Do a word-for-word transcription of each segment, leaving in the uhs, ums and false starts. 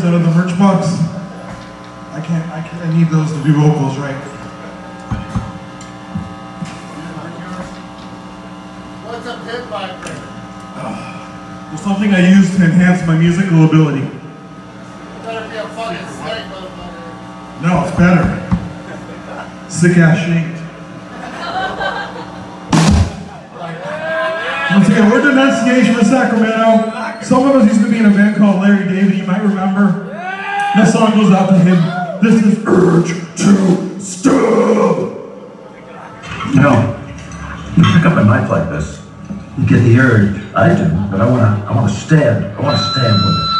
records out of the merch box. I can't, I can't, I need those to do vocals, right? What's a pit vibrator? Uh, it's something I use to enhance my musical ability. It better be a fucking snake, motherfucker. No, it's better. Sick ass shaped. Once again, we're Denunciation of Sacramento. Some of us used to be in a band called Larry David, you might remember. This song goes out to him. This is Urge to Stub. You know, you pick up a knife like this, you get the urge. I do, but I wanna, I wanna stab. I wanna stab with it.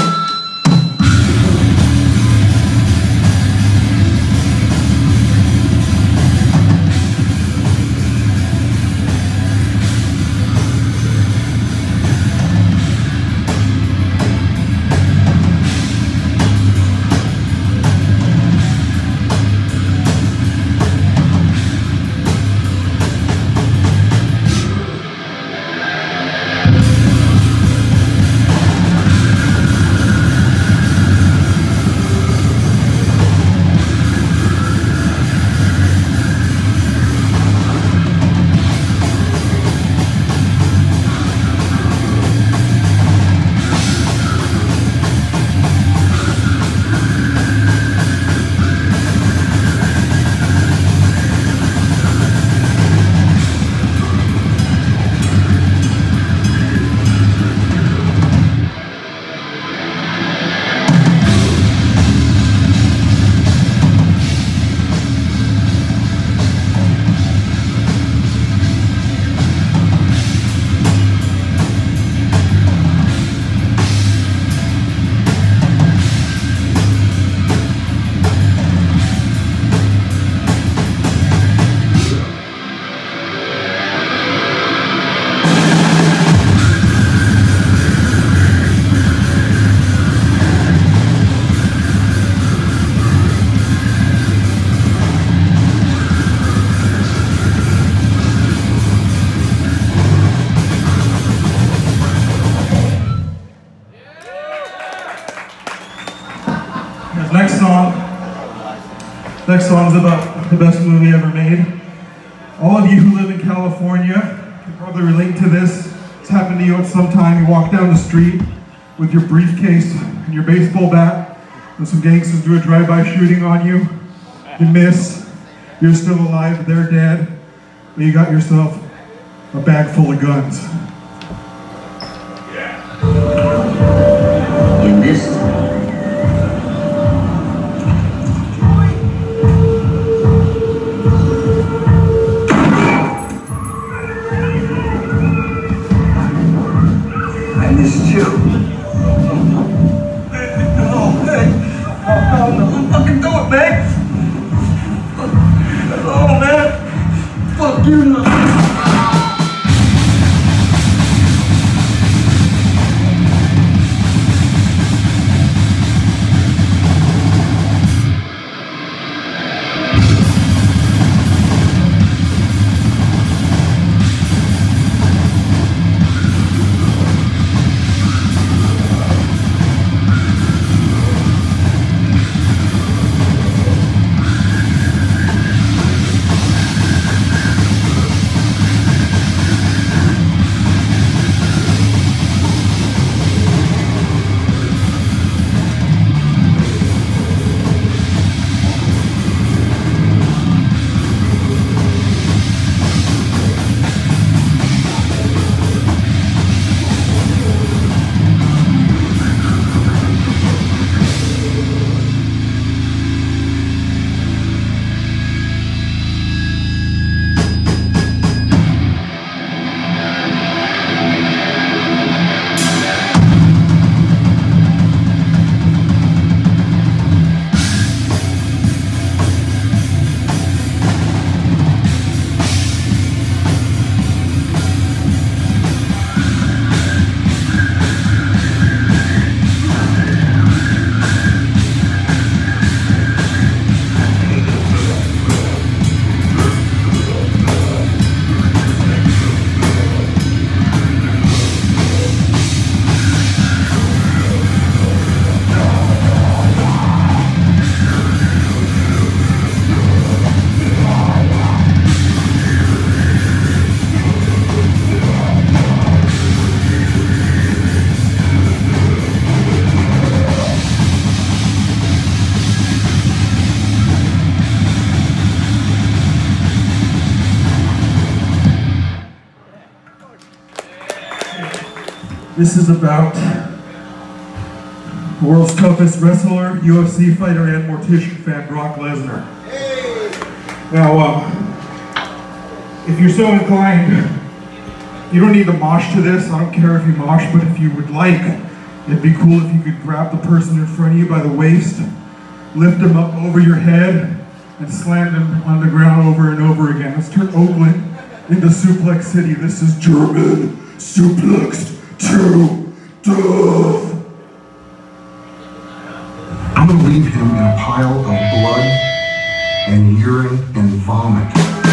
Next song. Next song is about the best movie ever made. All of you who live in California can probably relate to this. It's happened to you at some time. You walk down the street with your briefcase and your baseball bat, and some gangsters do a drive-by shooting on you. You miss. You're still alive, but they're dead. But you got yourself a bag full of guns. In this This is about the world's toughest wrestler, U F C fighter, and mortician fan, Brock Lesnar. Hey. Now, uh, if you're so inclined, you don't need to mosh to this. I don't care if you mosh, but if you would like, it'd be cool if you could grab the person in front of you by the waist, lift them up over your head, and slam them on the ground over and over again. Let's turn Oakland into Suplex City. This is German Suplexed to Death. I'm gonna leave him in a pile of blood and urine and vomit.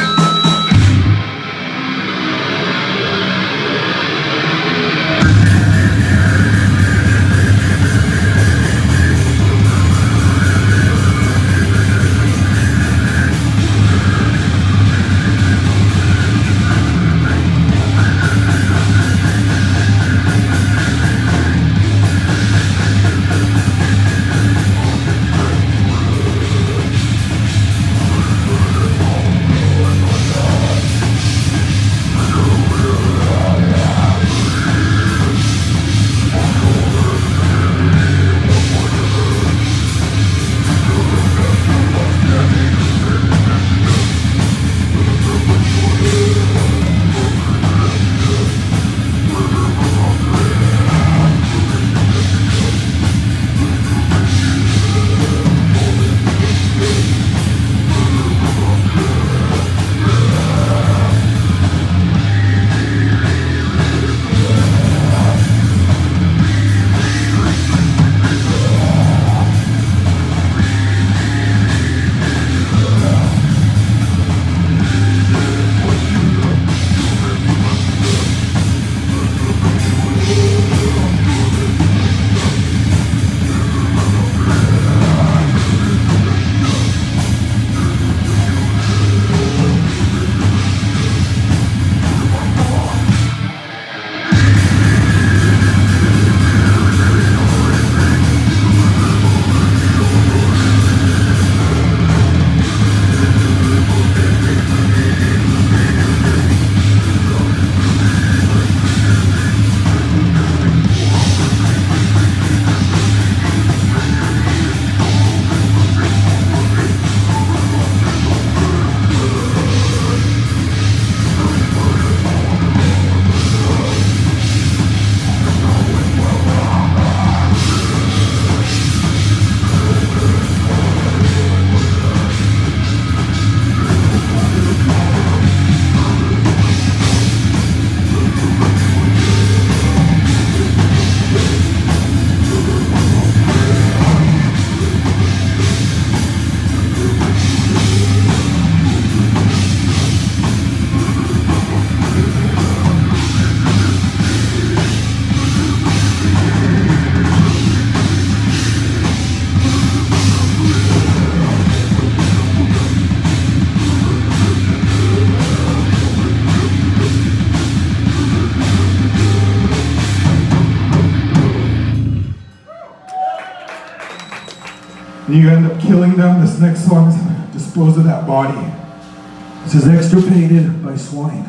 You end up killing them. This next song is Dispose of That Body. This is extirpated by swine.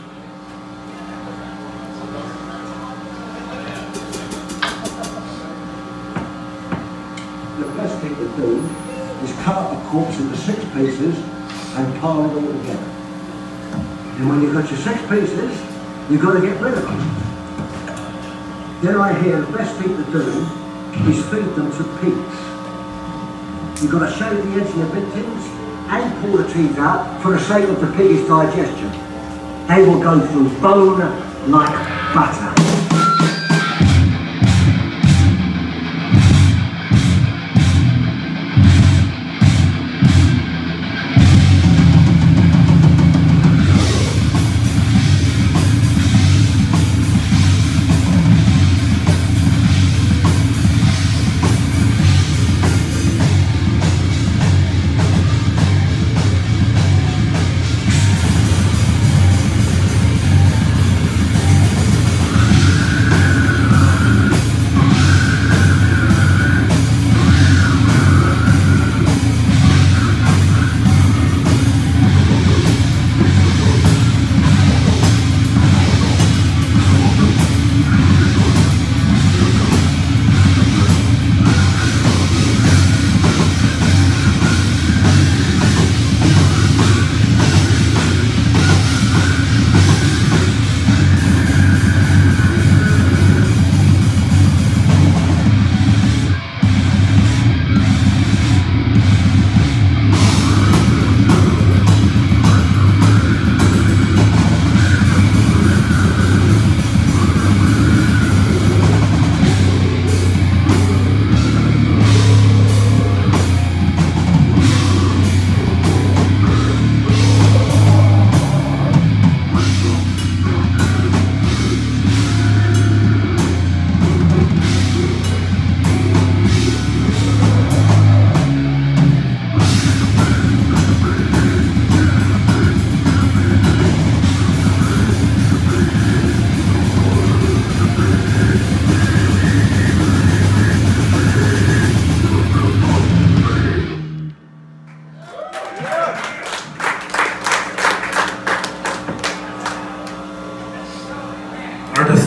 The best thing to do is cut up a corpse into six pieces and pile it all together. And when you've got your six pieces, you've got to get rid of them. Then I hear the best thing to do is feed them to pigs. You've got to shave the heads of your victims and pull the teeth out for the sake of the pig's digestion. They will go through bone like butter.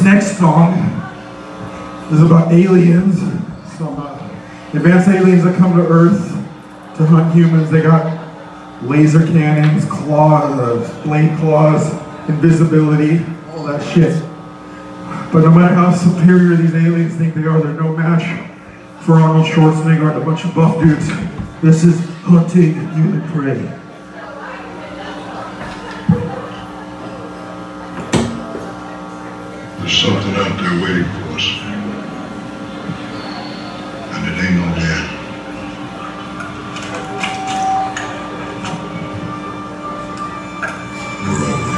next song is about aliens, some uh, advanced aliens that come to Earth to hunt humans. They got laser cannons, claws, uh, blade claws, invisibility, all that shit. But no matter how superior these aliens think they are, they're no match for Arnold Schwarzenegger and a bunch of buff dudes. This is hunting human prey. There's something out there waiting for us. And it ain't no dead. We're over.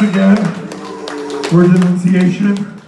again. We're Denunciation.